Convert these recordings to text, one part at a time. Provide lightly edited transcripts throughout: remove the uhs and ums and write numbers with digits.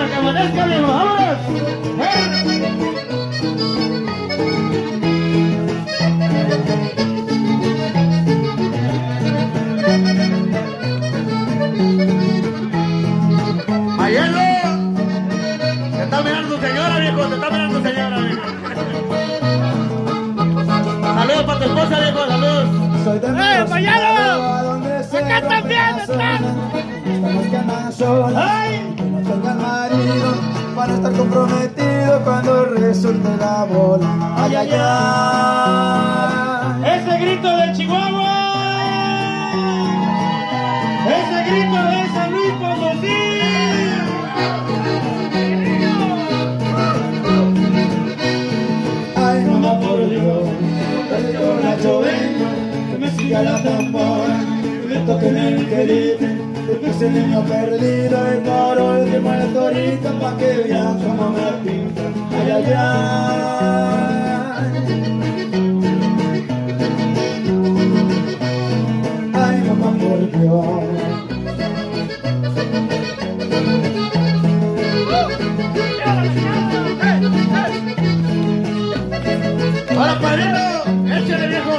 hasta que amanezca, viejo. ¡Vámonos! ¡Mayelo! Te está mirando tu señora, viejo. Te está mirando tu señora, viejo. Saludos para tu esposa, viejo. Saludos. Soy de ¡Acá también están! Estamos que andan solas, ¡Ay! que no tengan marido, para estar comprometidos cuando resulte la bola. ¡Ay, ay, ay! Ese grito de Chihuahua. Ese grito de San Luis Potosí. Ay, mamá, por Dios, que yo borracho vengo, que me siga la tambora, que me toquen el querido, que ese niño perdido, y por último el torito, pa' que vean cómo me pintan. Ay, ay, ay. Ay, mamá, por Dios. ¡Ahora, padrino! ¡Échale, viejo!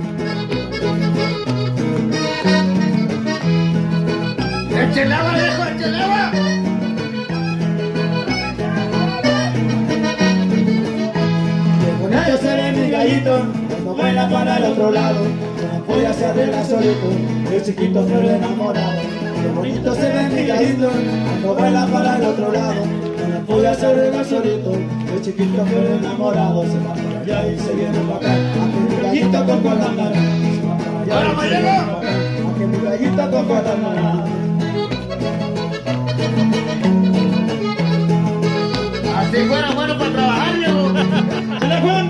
¡Échale agua, viejo! ¡Échale agua! Qué bonito seré mi gallito cuando vuela para el otro lado, con la polla se arregla solito, el chiquito pero enamorado. Qué bonito se ve mi gallito cuando vuela para el otro lado, con la polla se arregla solito, el chiquito pero enamorado. Se va para allá y se viene para acá, a que mi gallito con guatanara. Se va para allá y se viene para acá, a que mi gallito con guatanara. Así fuera bueno para trabajar, viejo. ¡Chale, Juan!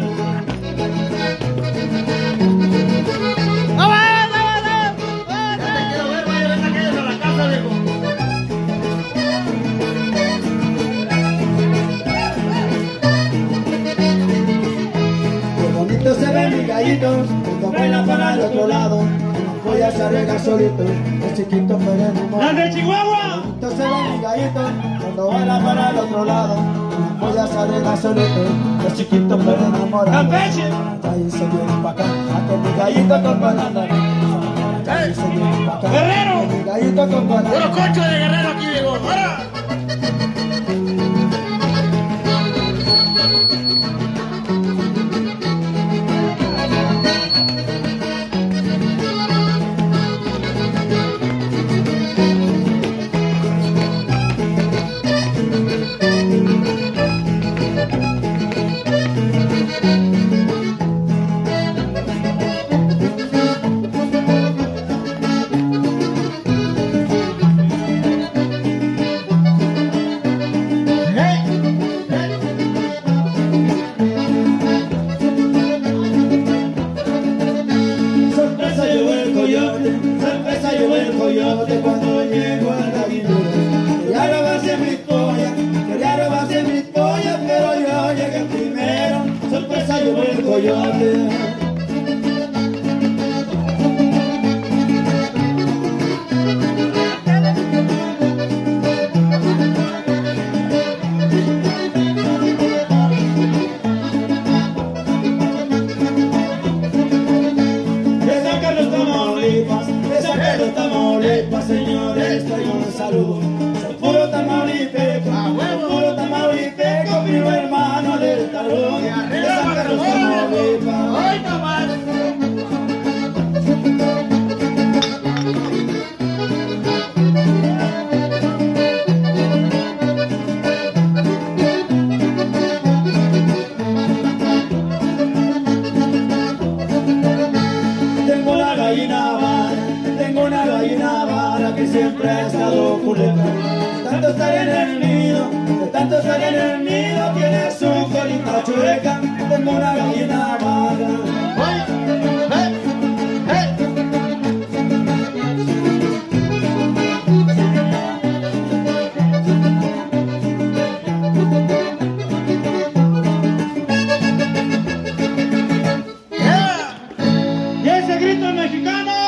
Ya te quiero ver, vaya, ven aquellos a la casa, viejo. Qué bonito se ve mi gallito cuando vuela para el otro lado, con la polla se arregla solito, el chiquito pero ¡Las enamorado. de Chihuahua! Bonito se ve mi gallito cuando vuela para el otro lado, con la polla se arregla solito, el chiquito pero enamorado. ¡Campeche! Ahí se viene pa' acá, a que mi gallito con banana. Ahí se viene pa' acá, ¡Guerrero! a que mi gallito con banana. ¡Puro cocho de guerrero aquí, viejo! ¡Ahora! Sorpresa llevó el coyote cuando llegó al gallinero. Quería robarse mis pollas, pero yo llegué primero. Sorpresa llevó el coyote. De Tamaulipas, señores, traigo un saludo. Soy puro tamaulipeco, puro tamaulipeco, primo hermano del talón. De San Carlos, Tamaulipas. ¡Hoy no más! Tengo una gallina vara que siempre ha estado culeta. De tanto estar en el nido, de tanto estar en el nido, tiene su colita chueca. Tengo una gallina vara. ¿Y ese grito mexicano?